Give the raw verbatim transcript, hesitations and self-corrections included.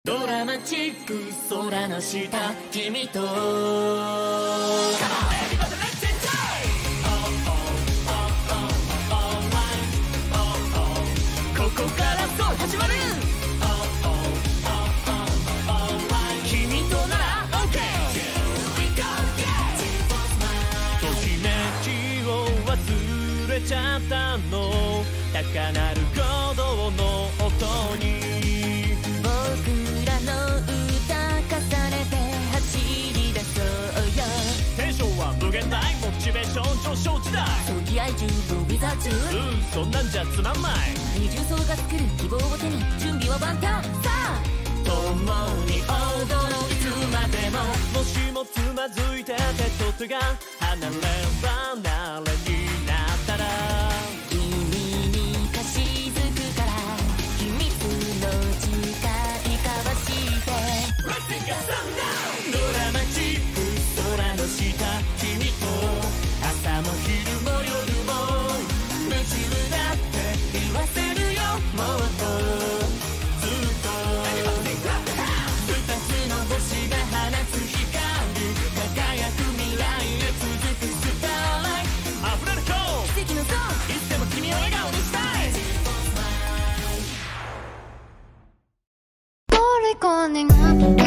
ドラマチック空の下君とここからそう始まる君となら OK ときめきを忘れちゃったの高鳴る鼓動の音に僕らの歌重ねて走り出そうよテンションは無限大モチベーション上昇時代とりあえずウィザーズうんそんなんじゃつまんない二重奏が作る希望を手に準備は万端さあ共に踊ろういつまでももしもつまずいて手と手が離れ離れになったら君に貸し付くから秘密の誓い交わしてドラマチック空の下君と朝も昼も夜も夢中だって言わせるよもっとずっと二つの星が放つ光輝く未来へ続くスターライト溢れる今日奇跡のゾーンいつでも君を笑顔にしたい虜になって